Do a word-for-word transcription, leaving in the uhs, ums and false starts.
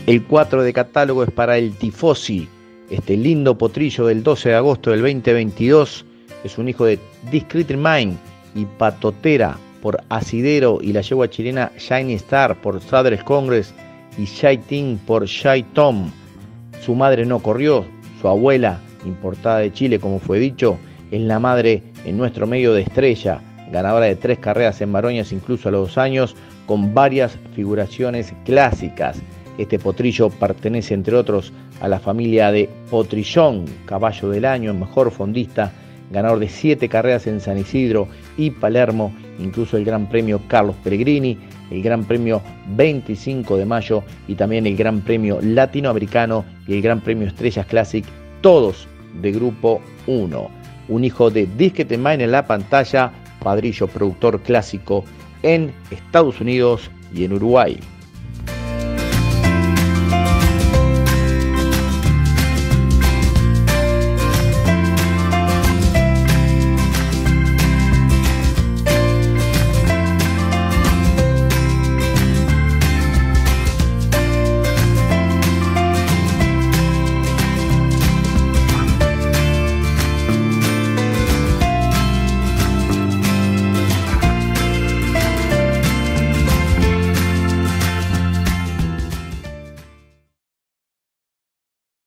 El cuatro de catálogo es para el Tifosi, este lindo potrillo del doce de agosto del veinte veintidós. Es un hijo de Discreet Mind y Patotera por Asidero, y la yegua chilena Shiny Star por Sadler's Congress y Shy Ting por Shy Tom. Su madre no corrió, su abuela, importada de Chile como fue dicho, es la madre en nuestro medio de Estrella, ganadora de tres carreras en varoñas incluso a los dos años, con varias figuraciones clásicas. Este potrillo pertenece entre otros a la familia de Potrillón, caballo del año, mejor fondista, ganador de siete carreras en San Isidro y Palermo, incluso el Gran Premio Carlos Pellegrini, el Gran Premio veinticinco de mayo y también el Gran Premio Latinoamericano y el Gran Premio Estrellas Classic, todos de Grupo uno. Un hijo de Discreet Mind en la pantalla, padrillo productor clásico en Estados Unidos y en Uruguay.